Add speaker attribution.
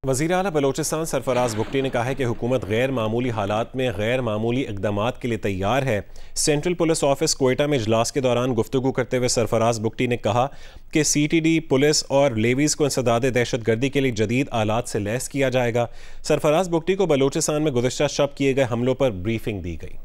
Speaker 1: वज़ीर आला बलोचिस्तान सरफराज बुगटी ने कहा है कि हुकूमत गैर मामूली हालात में गैर मामूली इक़दामात के लिए तैयार है। सेंट्रल पुलिस ऑफिस कोयटा में इजलास के दौरान गुफ्तगू करते हुए सरफराज बुगटी ने कहा कि CTD पुलिस और लेवीज़ को इंसदाद दहशत गर्दी के लिए जदीद आलात से लैस किया जाएगा। सरफराज बुगटी को बलोचिस्तान में गुज़िश्ता शब किए गए हमलों पर ब्रीफिंग दी गई।